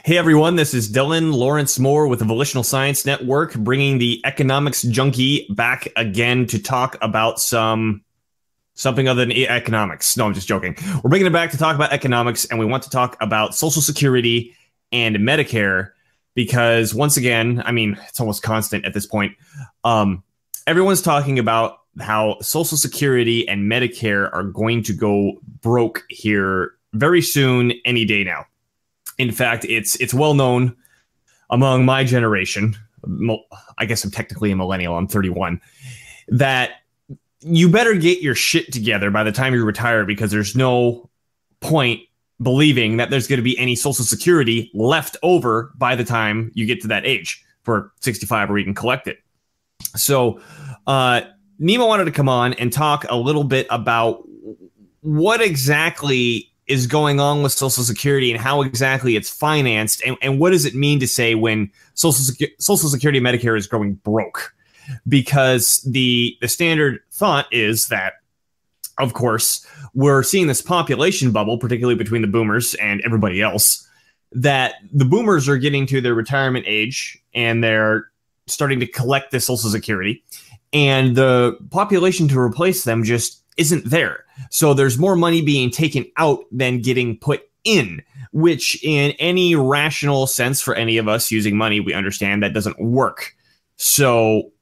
Hey everyone, this is Dylan Lawrence Moore with the Volitional Science Network, bringing the economics junkie back again to talk about something other than economics. No, I'm just joking. We're bringing it back to talk about economics, and we want to talk about Social Security and Medicare because, once again, I mean, it's almost constant at this point. Everyone's talking about how Social Security and Medicare are going to go broke here very soon, any day now. In fact, it's well known among my generation. I guess I'm technically a millennial. I'm 31. That you better get your shit together by the time you retire, because there's no point believing that there's going to be any Social Security left over by the time you get to that age for 65 or even collect it. So Nima wanted to come on and talk a little bit about what exactly is going on with Social Security and how exactly it's financed, and what does it mean to say when Social Security and Medicare is going broke? Because the standard thought is that, of course, we're seeing this population bubble, particularly between the boomers and everybody else, that the boomers are getting to their retirement age and they're starting to collect the Social Security, and the population to replace them just isn't there. So there's more money being taken out than getting put in, which in any rational sense for any of us using money, we understand that doesn't work. So,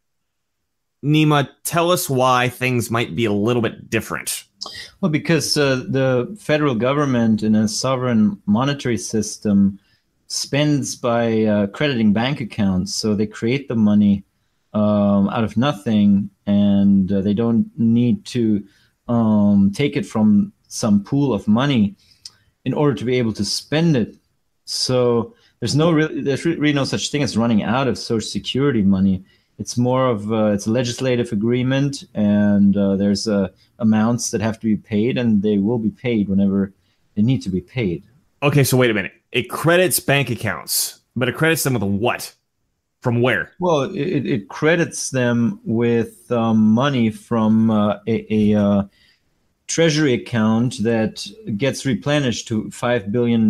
Nima, tell us why things might be a little bit different. Well, because the federal government in a sovereign monetary system spends by crediting bank accounts. So they create the money out of nothing, and they don't need to take it from some pool of money in order to be able to spend it. So there's really no such thing as running out of Social Security money. It's more of it's a legislative agreement, and there's amounts that have to be paid, and they will be paid whenever they need to be paid. Okay, so wait a minute. It credits bank accounts, but it credits them with what? From where? Well, it credits them with money from a treasury account that gets replenished to $5 billion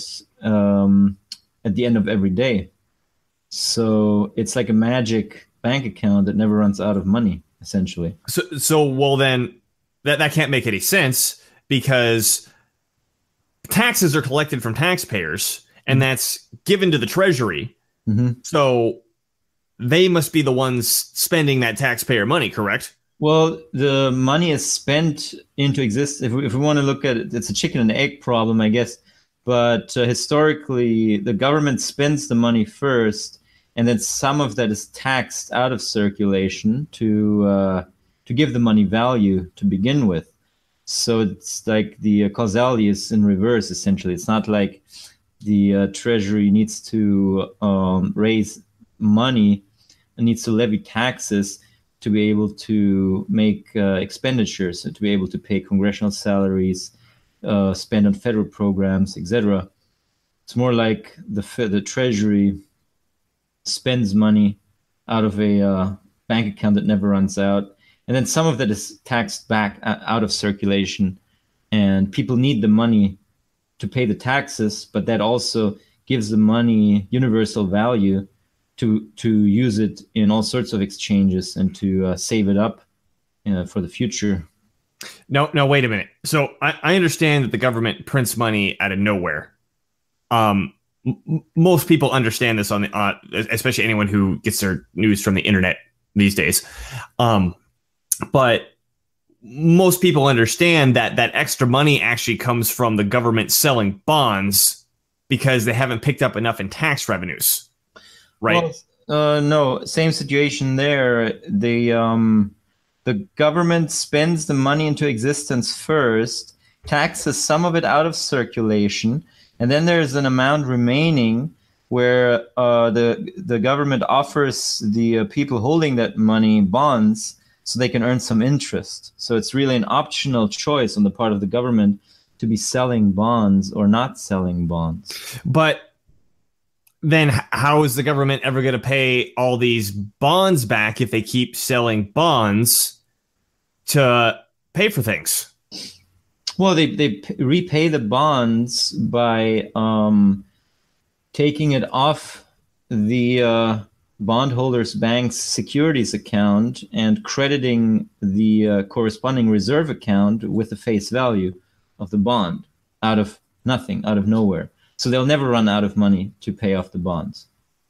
at the end of every day. So it's like a magic bank account that never runs out of money, essentially. So well, then that can't make any sense, because taxes are collected from taxpayers, and that's given to the treasury. Mm-hmm. So they must be the ones spending that taxpayer money, correct? Well, the money is spent into existence. If we want to look at it, it's a chicken and egg problem, I guess. But historically, the government spends the money first, and then some of that is taxed out of circulation to give the money value to begin with. So it's like the causality is in reverse, essentially. It's not like the Treasury needs to raise money and needs to levy taxes to be able to make expenditures, and to be able to pay congressional salaries, spend on federal programs, etc. It's more like the Treasury spends money out of a bank account that never runs out, and then some of that is taxed back out of circulation, and people need the money to pay the taxes, but that also gives the money universal value to use it in all sorts of exchanges and to save it up for the future. No, wait a minute. So I understand that the government prints money out of nowhere. Most people understand this especially anyone who gets their news from the internet these days. But most people understand that extra money actually comes from the government selling bonds because they haven't picked up enough in tax revenues. Right. Well, no, same situation there. The government spends the money into existence first, taxes some of it out of circulation, and then there's an amount remaining where the government offers the people holding that money bonds so they can earn some interest. So it's really an optional choice on the part of the government to be selling bonds or not selling bonds. But then how is the government ever going to pay all these bonds back if they keep selling bonds to pay for things? Well, they repay the bonds by taking it off the bondholder's bank's securities account and crediting the corresponding reserve account with the face value of the bond out of nothing, out of nowhere. So they'll never run out of money to pay off the bonds.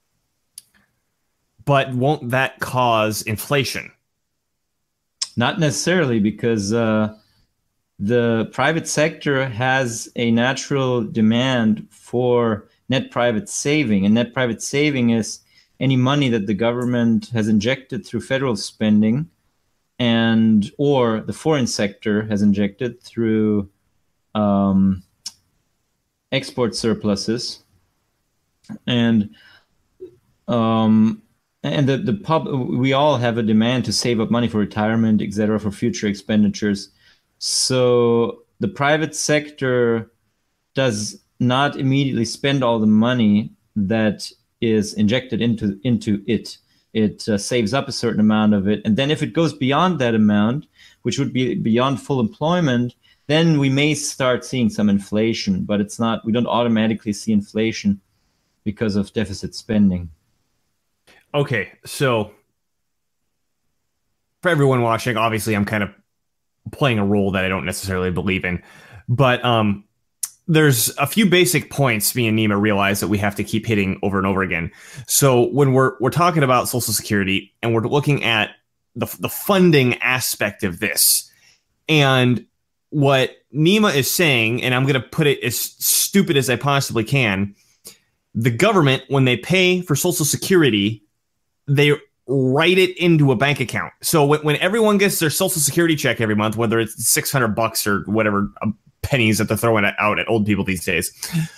But won't that cause inflation? Not necessarily, because the private sector has a natural demand for net private saving. And net private saving is any money that the government has injected through federal spending and or the foreign sector has injected through export surpluses. And we all have a demand to save up money for retirement, etc., for future expenditures. So the private sector does not immediately spend all the money that is injected into it. It saves up a certain amount of it. And then if it goes beyond that amount, which would be beyond full employment, then we may start seeing some inflation. But it's not, we don't automatically see inflation because of deficit spending. Okay, so for everyone watching, obviously I'm kind of playing a role that I don't necessarily believe in. But there's a few basic points me and Nima realize that we have to keep hitting over and over again. So when we're talking about Social Security and we're looking at the funding aspect of this, and what Nima is saying, and I'm going to put it as stupid as I possibly can, the government, when they pay for Social Security, they write it into a bank account. So when everyone gets their Social Security check every month, whether it's $600 or whatever pennies that they're throwing out at old people these days,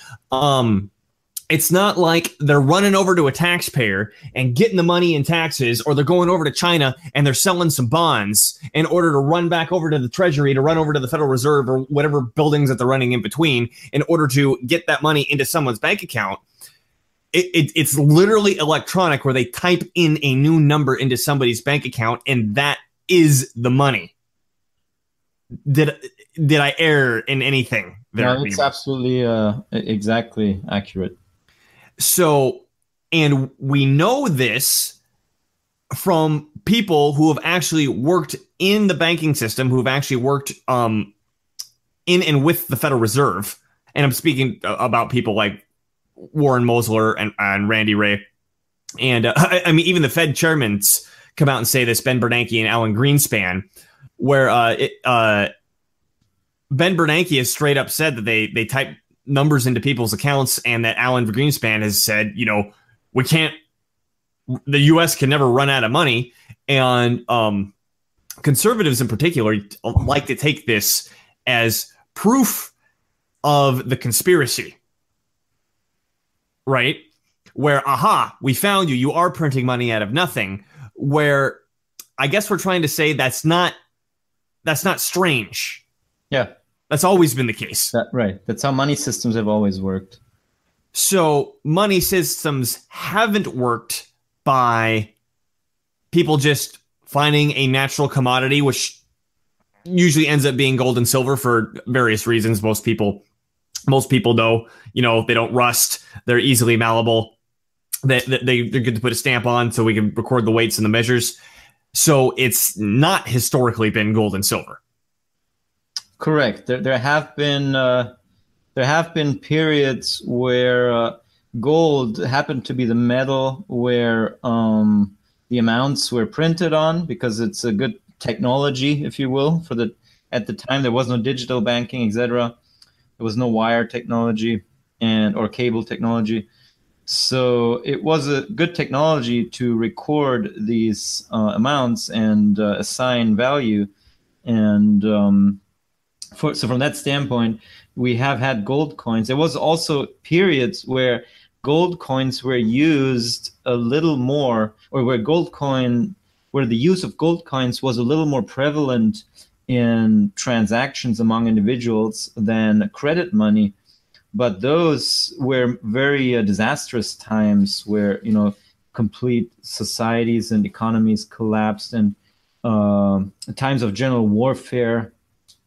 it's not like they're running over to a taxpayer and getting the money in taxes, or they're going over to China and they're selling some bonds in order to run back over to the Treasury, to run over to the Federal Reserve or whatever buildings that they're running in between in order to get that money into someone's bank account. It's literally electronic, where they type in a new number into somebody's bank account, and that is the money. Did I err in anything there? No, it's absolutely exactly accurate. So, and we know this from people who have actually worked in the banking system, who have actually worked in and with the Federal Reserve. And I'm speaking about people like Warren Mosler and Randy Wray. And I mean, even the Fed chairmans come out and say this, Ben Bernanke and Alan Greenspan, where Ben Bernanke has straight up said that they type numbers into people's accounts, and that Alan Greenspan has said, you know, the U.S. can never run out of money. And conservatives in particular like to take this as proof of the conspiracy, right? Where, aha, we found you. You are printing money out of nothing. Where I guess we're trying to say that's not strange. Yeah. That's always been the case. Right. That's how money systems have always worked. So money systems haven't worked by people just finding a natural commodity, which usually ends up being gold and silver for various reasons. Most people know, you know, they don't rust. They're easily malleable. They're good to put a stamp on, so we can record the weights and the measures. So it's not historically been gold and silver. Correct. There have been periods where gold happened to be the metal where the amounts were printed on, because it's a good technology, if you will. At the time there was no digital banking, etc. There was no wire technology or cable technology, so it was a good technology to record these amounts and assign value. And so from that standpoint, we have had gold coins. There was also periods where gold coins were used a little more, or where the use of gold coins was a little more prevalent in transactions among individuals than credit money. But those were very disastrous times where, you know, complete societies and economies collapsed, and times of general warfare,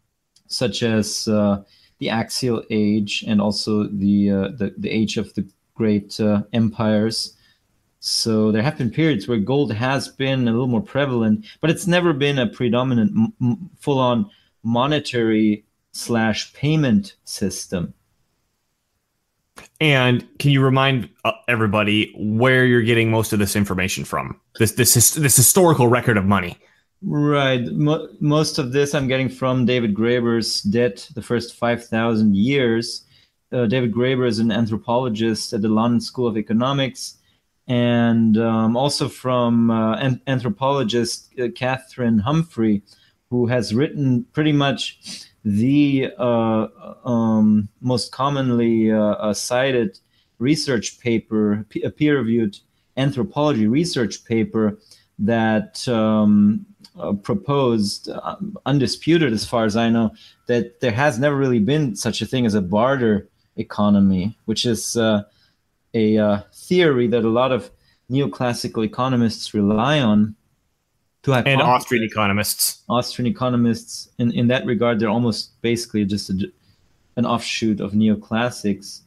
such as the Axial Age and also the age of the great empires. So there have been periods where gold has been a little more prevalent, but it's never been a predominant full-on monetary / payment system. And can you remind everybody where you're getting most of this information from? This historical record of money. Right. Most of this I'm getting from David Graeber's Debt, the First 5,000 Years. David Graeber is an anthropologist at the London School of Economics, and also from anthropologist Catherine Humphrey, who has written pretty much the most commonly cited research paper, a peer-reviewed anthropology research paper that proposed, undisputed as far as I know, that there has never really been such a thing as a barter economy, which is a theory that a lot of neoclassical economists rely on. And Austrian economists. Austrian economists, in that regard, they're almost basically just an offshoot of neoclassics,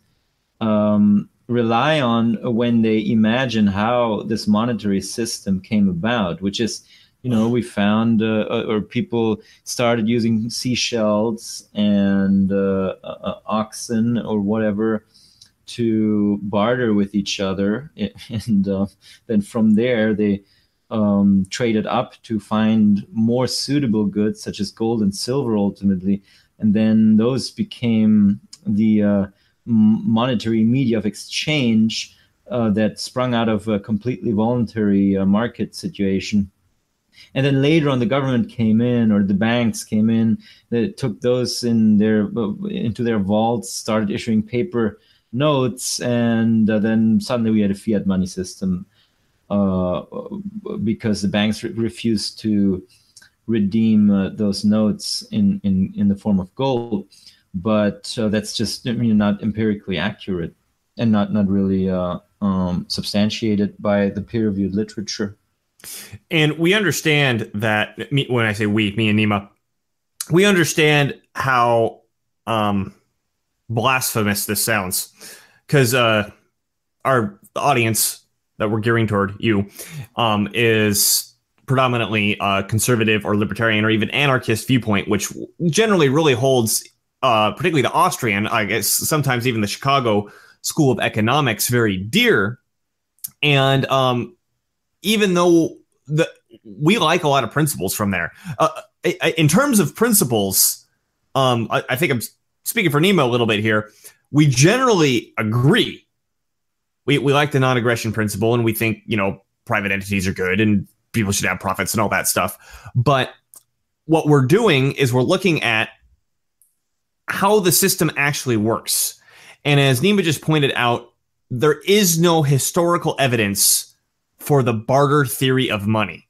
rely on when they imagine how this monetary system came about, which is, we found, or people started using seashells and oxen or whatever to barter with each other. And then from there, they traded up to find more suitable goods, such as gold and silver ultimately. And then those became the monetary media of exchange that sprung out of a completely voluntary market situation. And then later on, the government came in, or the banks came in, they took those into their vaults, started issuing paper notes, and then suddenly we had a fiat money system because the banks refused to redeem those notes in the form of gold. But that's just not empirically accurate and not really substantiated by the peer-reviewed literature. And we understand that, when I say we, me and Nima, we understand how blasphemous this sounds, because our audience that we're gearing toward, you, is predominantly conservative or libertarian or even anarchist viewpoint, which generally really holds, particularly the Austrian, I guess sometimes even the Chicago School of Economics, very dear. And even though we like a lot of principles from there, in terms of principles, I think I'm speaking for Nima a little bit here. We generally agree. We like the non-aggression principle, and we think, private entities are good and people should have profits and all that stuff. But what we're doing is we're looking at how the system actually works. And as Nima just pointed out, there is no historical evidence for the barter theory of money.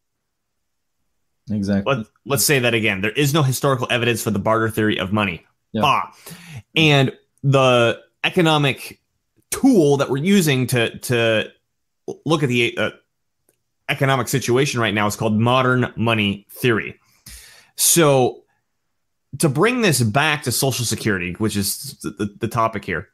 Exactly. Let's say that again. There is no historical evidence for the barter theory of money. Yeah. And the economic tool that we're using to look at the economic situation right now is called modern money theory. So to bring this back to Social Security, which is the topic here,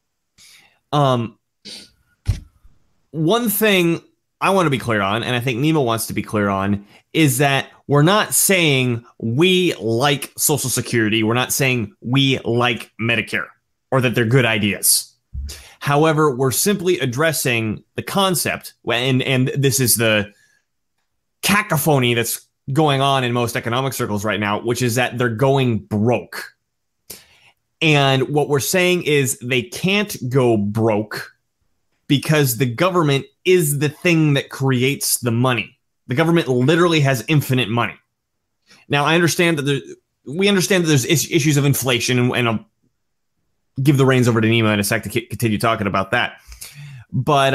one thing I want to be clear on, and I think Nima wants to be clear on, is that we're not saying we like Social Security. We're not saying we like Medicare or that they're good ideas. However, we're simply addressing the concept, and this is the cacophony that's going on in most economic circles right now, which is that they're going broke. And what we're saying is they can't go broke because the government is the thing that creates the money. The government literally has infinite money. Now, I understand that we understand that there's issues of inflation, and I'll give the reins over to Nima in a sec to continue talking about that. But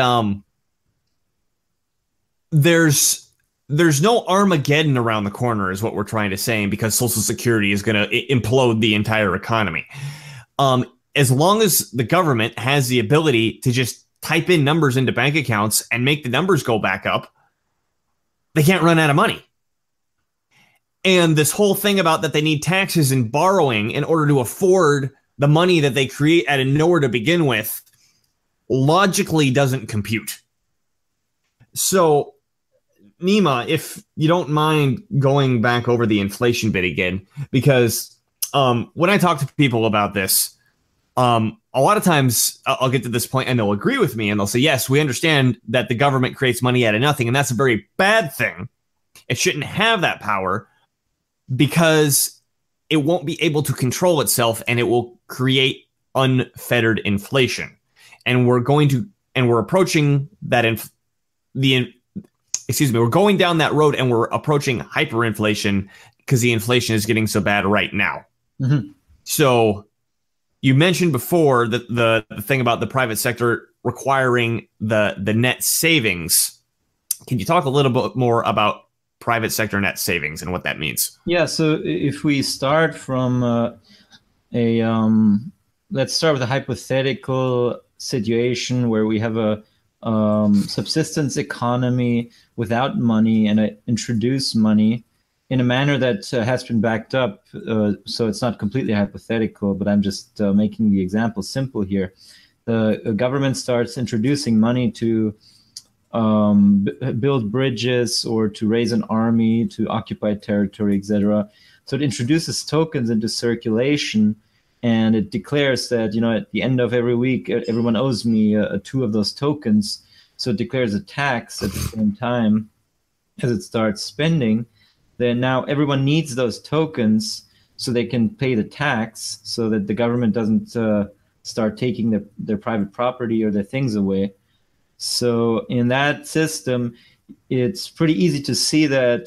there's no Armageddon around the corner, is what we're trying to say, because Social Security is going to implode the entire economy. As long as the government has the ability to just type in numbers into bank accounts and make the numbers go back up, they can't run out of money. And this whole thing about that they need taxes and borrowing in order to afford the money that they create out of nowhere to begin with logically doesn't compute. So, Nima, if you don't mind going back over the inflation bit again, because when I talk to people about this, a lot of times I'll get to this point and they'll agree with me and they'll say, yes, we understand that the government creates money out of nothing, and that's a very bad thing. It shouldn't have that power because it won't be able to control itself and it will create unfettered inflation. And we're approaching that we're going down that road and we're approaching hyperinflation because the inflation is getting so bad right now. Mm-hmm. So you mentioned before that the thing about the private sector requiring the net savings. Can you talk a little bit more about private sector net savings and what that means? Yeah, so if we start from let's start with a hypothetical situation where we have a subsistence economy without money, and I introduce money in a manner that has been backed up. So it's not completely hypothetical, but I'm just making the example simple here. The government starts introducing money to build bridges or to raise an army, to occupy territory, etc. So it introduces tokens into circulation, and it declares that, at the end of every week, everyone owes me 2 of those tokens. So it declares a tax at the same time as it starts spending. Then now everyone needs those tokens so they can pay the tax, so that the government doesn't start taking their private property or their things away. So in that system, it's pretty easy to see that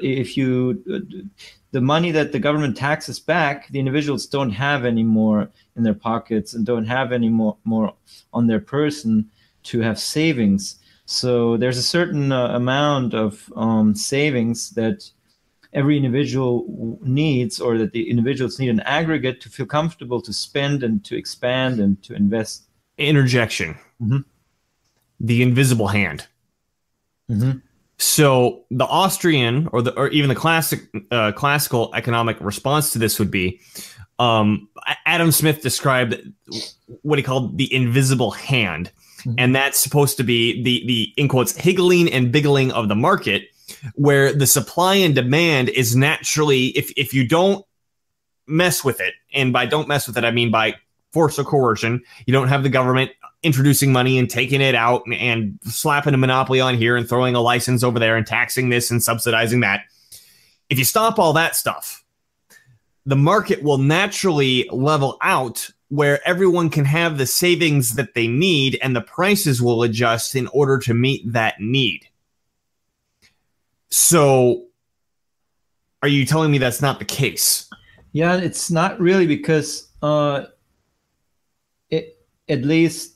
the money that the government taxes back, the individuals don't have any more in their pockets and don't have any more on their person to have savings. So there's a certain amount of savings that every individual needs, or that the individuals need in aggregate to feel comfortable to spend and to expand and to invest. Interjection. Mm-hmm. The invisible hand. Mm-hmm. So the Austrian or even the classical economic response to this would be, Adam Smith described what he called the invisible hand. Mm-hmm. And that's supposed to be the in quotes higgling and biggling of the market, where the supply and demand is naturally, if you don't mess with it, and by don't mess with it, I mean by force or coercion, you don't have the government introducing money and taking it out and slapping a monopoly on here and throwing a license over there and taxing this and subsidizing that. If you stop all that stuff, the market will naturally level out where everyone can have the savings that they need, and the prices will adjust in order to meet that need. So are you telling me that's not the case? Yeah, it's not really, because at least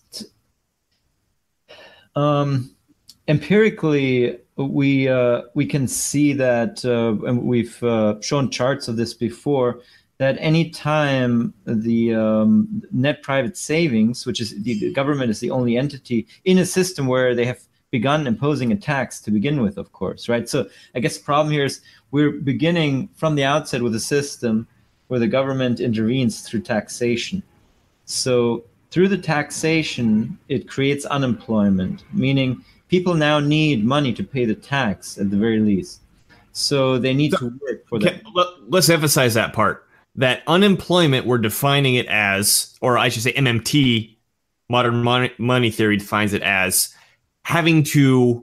empirically, we can see that, and we've shown charts of this before, that any time the net private savings, which is the government is the only entity in a system where they have begun imposing a tax to begin with, of course, right? So I guess the problem here is we're beginning from the outset with a system where the government intervenes through taxation. So through the taxation, it creates unemployment, meaning people now need money to pay the tax at the very least. So they need to work for that. Let's emphasize that part. That unemployment, we're defining it as, or I should say MMT, modern money theory defines it as having to,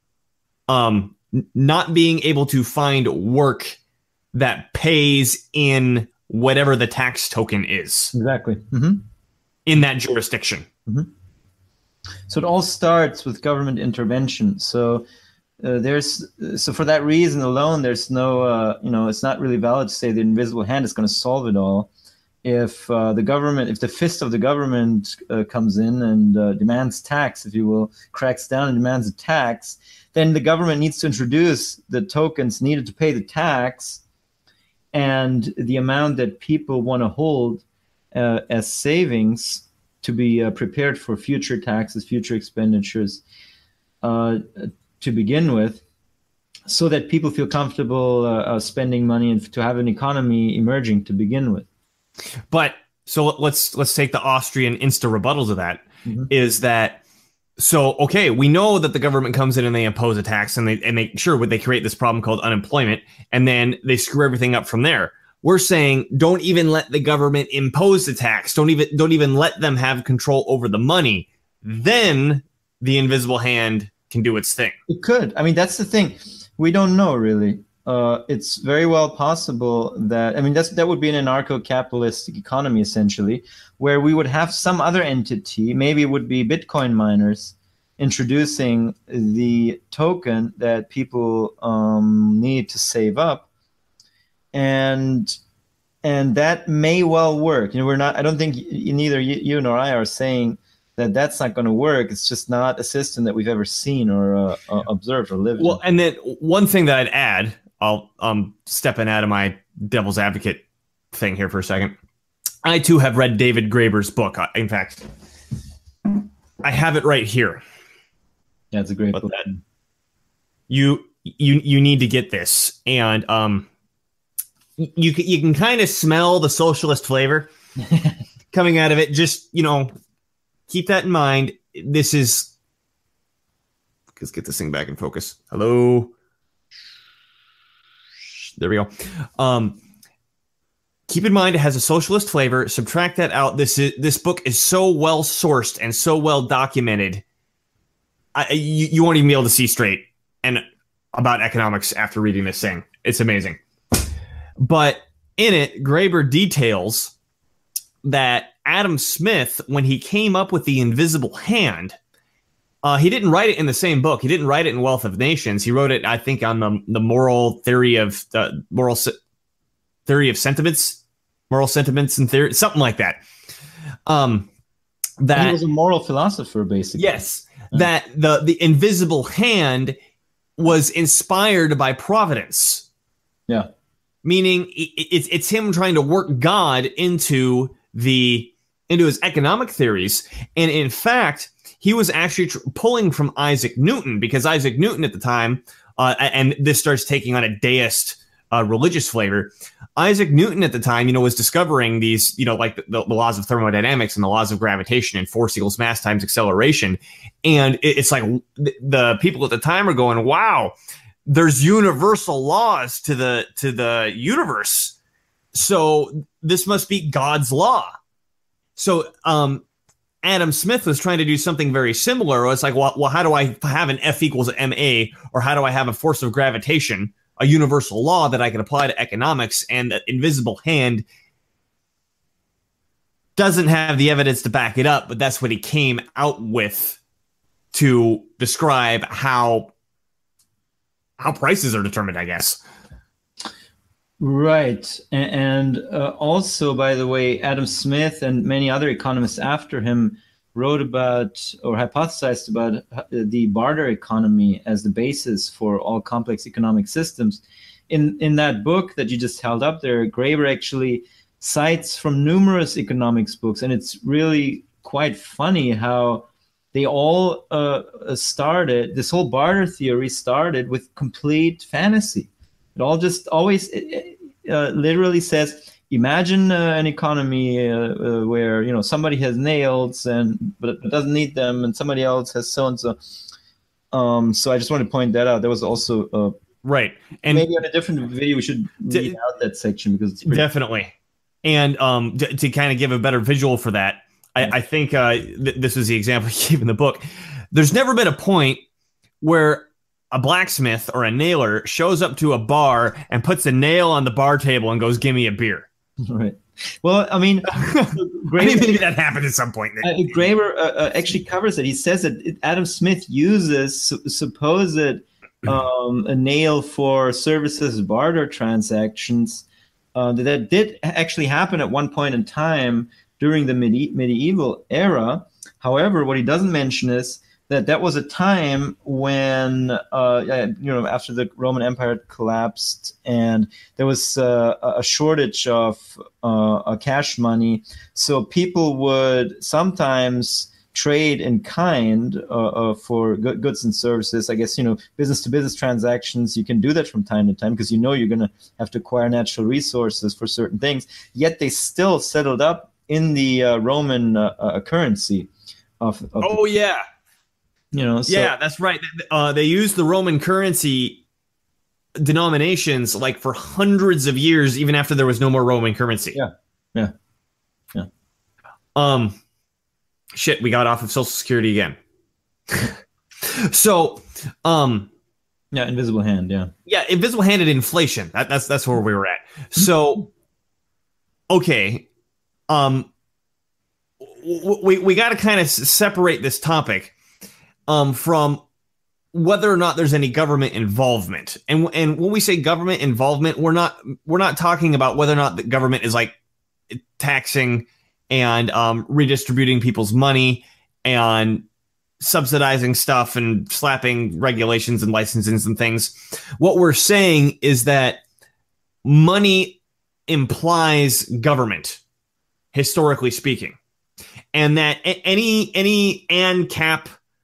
not being able to find work that pays in whatever the tax token is. Exactly. Mm-hmm. In that jurisdiction. Mm-hmm. So it all starts with government intervention. So so for that reason alone, there's no, it's not really valid to say the invisible hand is going to solve it all. If if the fist of the government comes in and demands tax, if you will, cracks down and demands a tax, then the government needs to introduce the tokens needed to pay the tax, and the amount that people want to hold as savings to be prepared for future taxes, future expenditures to begin with, so that people feel comfortable spending money and to have an economy emerging to begin with. But so let's take the Austrian insta rebuttal to that. is that, so, okay, we know that the government comes in and they impose a tax and they create this problem called unemployment, and then they screw everything up from there. We're saying don't even let the government impose the tax. Don't even let them have control over the money. Then the invisible hand can do its thing. It could. I mean, that's the thing. We don't know really. It's very well possible that, I mean, that would be an anarcho-capitalistic economy essentially, where we would have some other entity, maybe it would be Bitcoin miners, introducing the token that people need to save up, and that may well work. You know, I don't think neither you nor I are saying that that's not going to work. It's just not a system that we've ever seen or observed or lived in. Well, and then one thing that I'd add, I'll stepping out of my devil's advocate thing here for a second. I too have read David Graeber's book. In fact, I have it right here. Yeah, it's a great book. You need to get this, and you can kind of smell the socialist flavor coming out of it. Just, you know, keep that in mind. This is, let's get this thing back in focus. Hello. There we go. Keep in mind it has a socialist flavor. Subtract that out. This book is so well sourced and so well documented. You won't even be able to see straight and about economics after reading this thing. It's amazing. But in it, Graeber details that Adam Smith, when he came up with the invisible hand, he didn't write it in the same book. He didn't write it in Wealth of Nations. He wrote it, I think, on the moral theory of sentiments, moral sentiments and theory, something like that. That he was a moral philosopher, basically. Yes, that the invisible hand was inspired by Providence. Yeah, meaning it's him trying to work God into his economic theories, and in fact, he was actually pulling from Isaac Newton, because Isaac Newton at the time, and this starts taking on a deist religious flavor. Isaac Newton at the time, you know, was discovering these, you know, like the laws of thermodynamics and the laws of gravitation and force equals mass times acceleration. And it's like the people at the time are going, wow, there's universal laws to the universe. So this must be God's law. So, Adam Smith was trying to do something very similar. It's like, well, how do I have an F equals ma, or how do I have a force of gravitation, a universal law that I can apply to economics? And the invisible hand doesn't have the evidence to back it up, but that's what he came out with to describe how prices are determined, I guess. Right. And also, by the way, Adam Smith and many other economists after him wrote about or hypothesized about the barter economy as the basis for all complex economic systems. In that book that you just held up there, Graeber actually cites from numerous economics books, and it's really quite funny how they all started, this whole barter theory started with complete fantasy. It all just always literally says, imagine an economy where, you know, somebody has nails but doesn't need them, and somebody else has so and so. So I just want to point that out. There was also right, and maybe on a different video we should read out that section, because it's definitely. And to kind of give a better visual for that, I think this was the example he gave in the book. There's never been a point where a blacksmith or a nailer shows up to a bar and puts a nail on the bar table and goes, "Give me a beer." Right. Well, I mean, maybe that happened at some point. Graeber actually covers it. He says that Adam Smith uses supposed a nail for services barter transactions that did actually happen at one point in time during the medieval era. However, what he doesn't mention is that was a time when, after the Roman Empire collapsed and there was a shortage of cash money. So people would sometimes trade in kind for goods and services. I guess, business-to-business transactions, you can do that from time to time because you're going to have to acquire natural resources for certain things. Yet they still settled up in the Roman currency. of Oh yeah, so yeah, that's right. They used the Roman currency denominations like for hundreds of years, even after there was no more Roman currency. yeah, yeah, yeah. Um, shit, we got off of Social Security again. So, Yeah, invisible hand, yeah. yeah, invisible handed inflation. That's where we were at. So, okay, um, we got to kind of separate this topic from whether or not there's any government involvement. And when we say government involvement, we're not talking about whether or not the government is like taxing and redistributing people's money and subsidizing stuff and slapping regulations and licenses and things. What we're saying is that money implies government, historically speaking, and that any ANCAP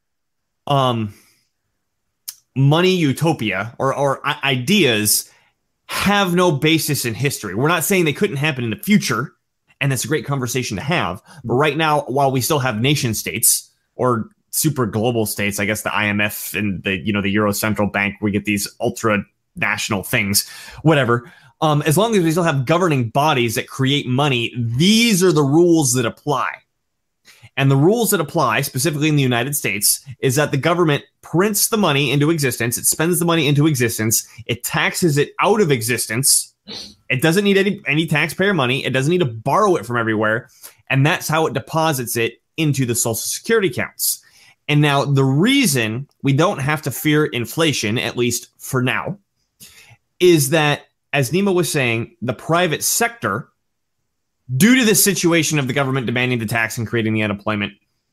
money utopia or ideas have no basis in history. We're not saying they couldn't happen in the future, and that's a great conversation to have. But right now, while we still have nation states or super global states, I guess the IMF and the Euro Central Bank, we get these ultra national things, whatever. As long as we still have governing bodies that create money, these are the rules that apply. And the rules that apply, specifically in the United States, is that the government prints the money into existence. It spends the money into existence. It taxes it out of existence. It doesn't need any taxpayer money. It doesn't need to borrow it from everywhere. And that's how it deposits it into the Social Security accounts. And now the reason we don't have to fear inflation, at least for now, is that, as Nima was saying, the private sector, due to the situation of the government demanding the tax and creating the unemployment,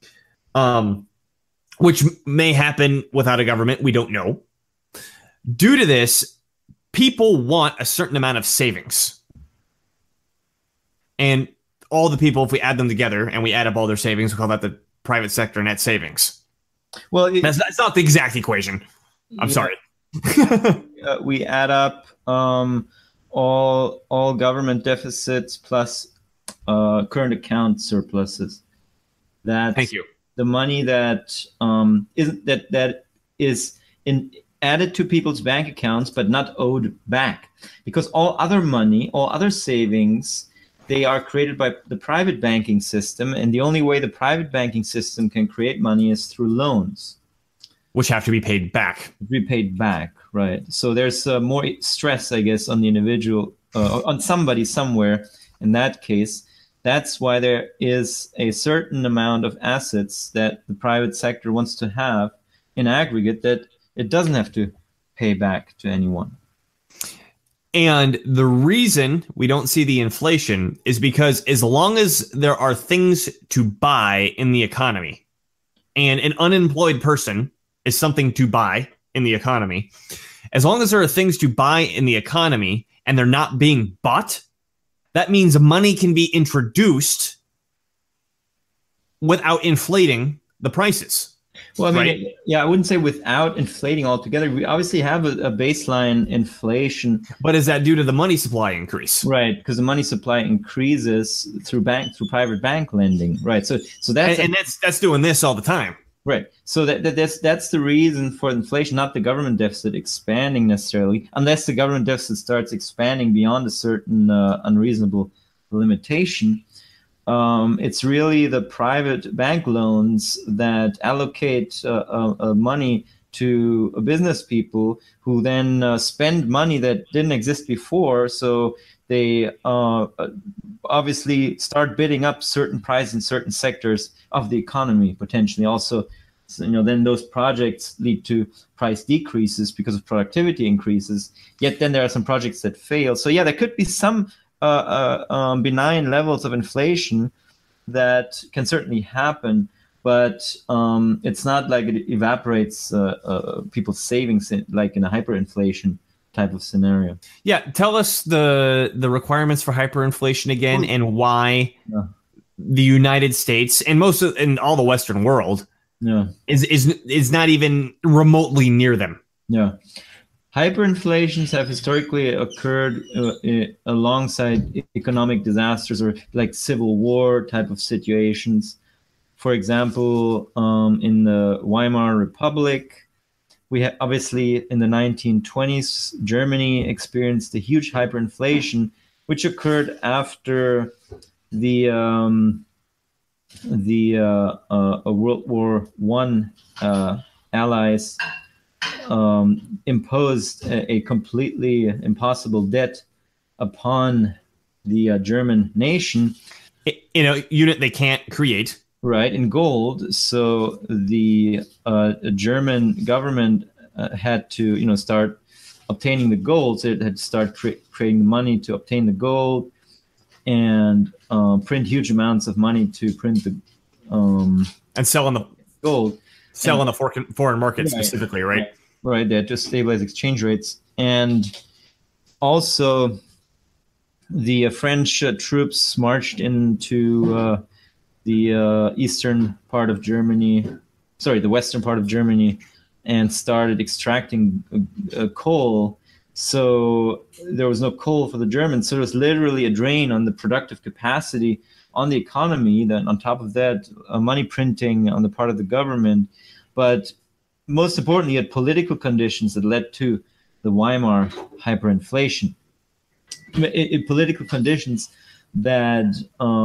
which may happen without a government, we don't know. Due to this, people want a certain amount of savings. And all the people, if we add them together and we add up all their savings, we call that the private sector net savings. Well, that's not the exact equation. I'm sorry. We add up all government deficits plus current account surpluses. That's Thank you. The money that is added to people's bank accounts but not owed back, because all other money, all other savings, they are created by the private banking system, and the only way the private banking system can create money is through loans, which have to be paid back. Right? So there's more stress, I guess, on the individual, on somebody somewhere. In that case, that's why there is a certain amount of assets that the private sector wants to have in aggregate that it doesn't have to pay back to anyone. And the reason we don't see the inflation is because as long as there are things to buy in the economy, and an unemployed person is something to buy in the economy, as long as there are things to buy in the economy and they're not being bought, that means money can be introduced without inflating the prices. Well, I mean, right? I wouldn't say without inflating altogether. We obviously have a baseline inflation. But is that due to the money supply increase? Right, because the money supply increases through private bank lending. Right, so that's doing this all the time. Right, so that's the reason for inflation, not the government deficit expanding necessarily, unless the government deficit starts expanding beyond a certain unreasonable limitation. It's really the private bank loans that allocate money to business people who then spend money that didn't exist before. So they obviously start bidding up certain prices in certain sectors of the economy, potentially. Also, then those projects lead to price decreases because of productivity increases. Yet then there are some projects that fail. So yeah, there could be some benign levels of inflation that can certainly happen, but it's not like it evaporates people's savings like in a hyperinflation type of scenario. Yeah, tell us the requirements for hyperinflation again, and why the United States and and all the Western world is not even remotely near them. Yeah. Hyperinflations have historically occurred alongside economic disasters or like civil war type of situations For example, in the Weimar Republic, we had obviously in the 1920s, Germany experienced a huge hyperinflation, which occurred after the World War One allies imposed a completely impossible debt upon the German nation. Unit they can't create. Right, in gold. So the German government had to, start obtaining the gold. So it had to start creating the money to obtain the gold and print huge amounts of money to print the and sell on the gold. Sell on the foreign market specifically, right? Right, they had to stabilize exchange rates. And also the French troops marched into the eastern part of Germany, the western part of Germany, and started extracting coal. So there was no coal for the Germans. So there was literally a drain on the productive capacity on the economy. Then on top of that, money printing on the part of the government. But most importantly, you had political conditions that led to the Weimar hyperinflation. In political conditions that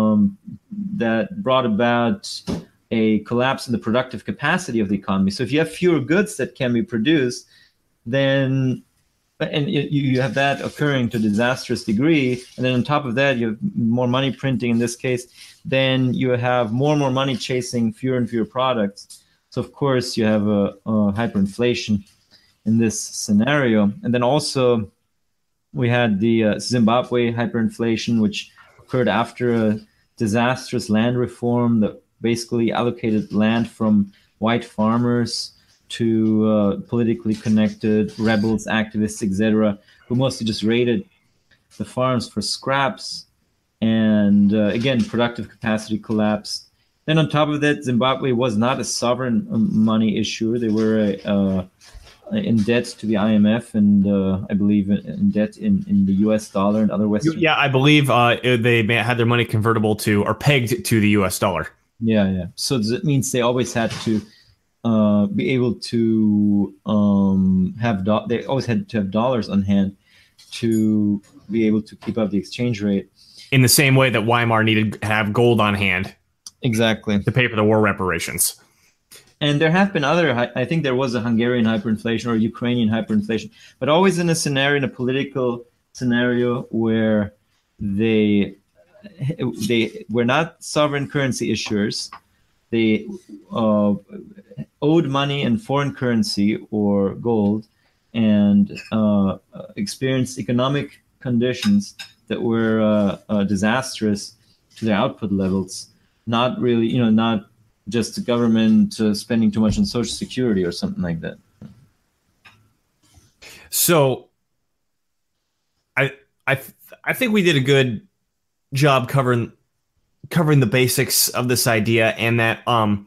brought about a collapse in the productive capacity of the economy. So if you have fewer goods that can be produced, then and you have that occurring to a disastrous degree, and then on top of that you have more money printing in this case, then you have more and more money chasing fewer and fewer products. So of course you have a hyperinflation in this scenario. And then also we had the Zimbabwe hyperinflation, which occurred after a disastrous land reform that basically allocated land from white farmers to politically connected rebels, activists, etc., who mostly just raided the farms for scraps. And again, productive capacity collapsed. Then on top of that, Zimbabwe was not a sovereign money issuer. They were in debt to the IMF and I believe in debt in the US dollar and other Western. Yeah, I believe they had their money convertible to or pegged to the US dollar. Yeah. So that means they always had to be able to they always had to have dollars on hand to be able to keep up the exchange rate. In the same way that Weimar needed to have gold on hand. Exactly. To pay for the war reparations. And there have been other, I think there was a Hungarian hyperinflation or Ukrainian hyperinflation, but always in a political scenario where they were not sovereign currency issuers. They owed money in foreign currency or gold and experienced economic conditions that were disastrous to their output levels. Not really, not just the government spending too much on Social Security or something like that. So, I think we did a good job covering the basics of this idea, and that I'm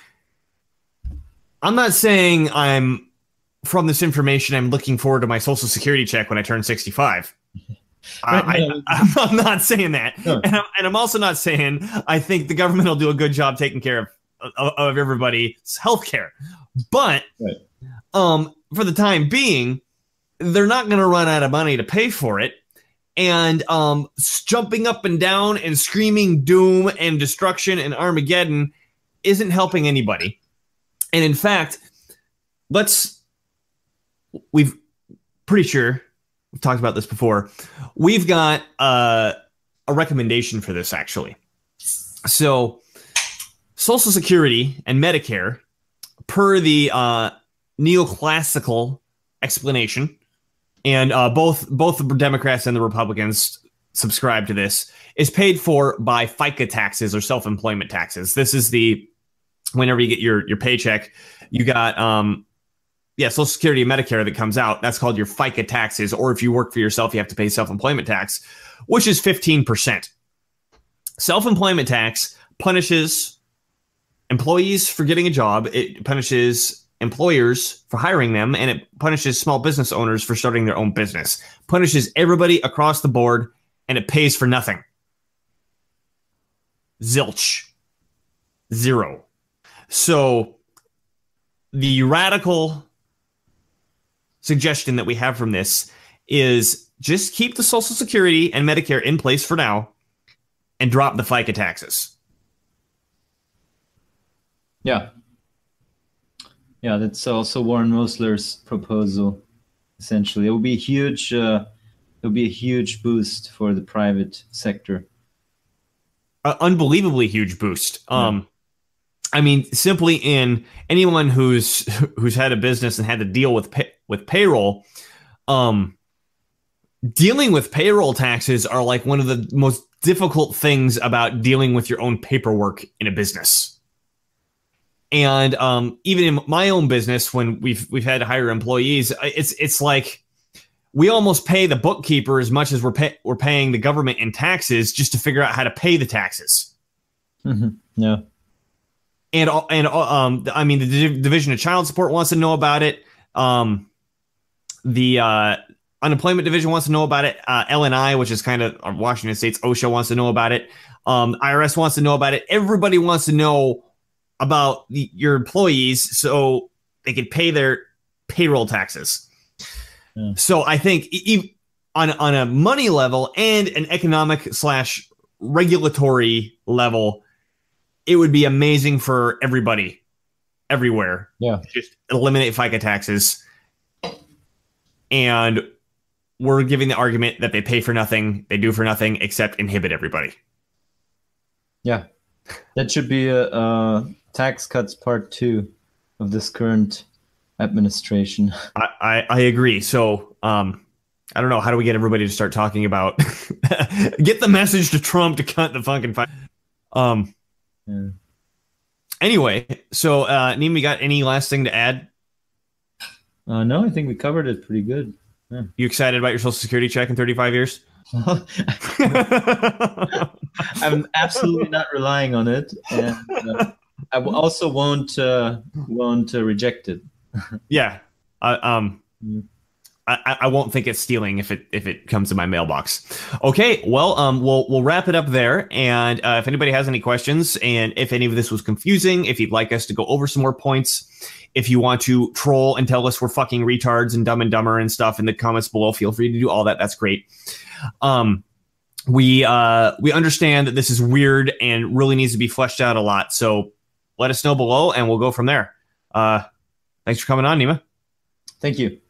not saying from this information I'm looking forward to my Social Security check when I turn 65. I'm not saying that, no. and I'm also not saying I think the government will do a good job taking care of everybody's health care. But for the time being, they're not going to run out of money to pay for it. And jumping up and down and screaming doom and destruction and Armageddon isn't helping anybody. And in fact, we've talked about this before. We've got a recommendation for this, actually. So Social Security and Medicare, per the neoclassical explanation, and both the Democrats and the Republicans subscribe to this, is paid for by FICA taxes or self-employment taxes. This is whenever you get your paycheck, you got Social Security and Medicare that comes out. That's called your FICA taxes. Or if you work for yourself, you have to pay self-employment tax, which is 15%. Self-employment tax punishes employees for getting a job. It punishes employers for hiring them, and it punishes small business owners for starting their own business. Punishes everybody across the board, and it pays for nothing. Zilch. Zero. So the radical suggestion that we have from this is just keep the Social Security and Medicare in place for now and drop the FICA taxes. Yeah. Yeah, that's also Warren Mosler's proposal. Essentially, it will be a huge. It will be a huge boost for the private sector. Unbelievably huge boost. I mean, simply in anyone who's had a business and had to deal with payroll, dealing with payroll taxes are like one of the most difficult things about dealing with your own paperwork in a business. And even in my own business, when we've had to hire employees, it's like we almost pay the bookkeeper as much as we're paying the government in taxes just to figure out how to pay the taxes. Mm-hmm. Yeah. And I mean, the Division of Child Support wants to know about it. The Unemployment Division wants to know about it. LNI, which is kind of Washington State's OSHA, wants to know about it. IRS wants to know about it. Everybody wants to know about your employees so they can pay their payroll taxes. Yeah. So I think on a money level and an economic / regulatory level, it would be amazing for everybody, everywhere. Yeah. Just eliminate FICA taxes. And we're giving the argument that they pay for nothing, they do for nothing, except inhibit everybody. Yeah. That should be a tax cuts part 2 of this current administration. I agree. So I don't know. How do we get everybody to start talking about get the message to Trump to cut the fucking yeah. Anyway, so Nima, you got any last thing to add? No, I think we covered it pretty good. Yeah. You excited about your Social Security check in 35 years? I'm absolutely not relying on it, and I also won't reject it. Yeah, I won't think it's stealing if it comes to my mailbox. Okay, well, we'll wrap it up there. And if anybody has any questions, and if any of this was confusing, if you'd like us to go over some more points, if you want to troll and tell us we're fucking retards and Dumb and Dumber and stuff in the comments below, feel free to do all that. That's great. We understand that this is weird and really needs to be fleshed out a lot. So let us know below, and we'll go from there. Thanks for coming on, Nima. Thank you.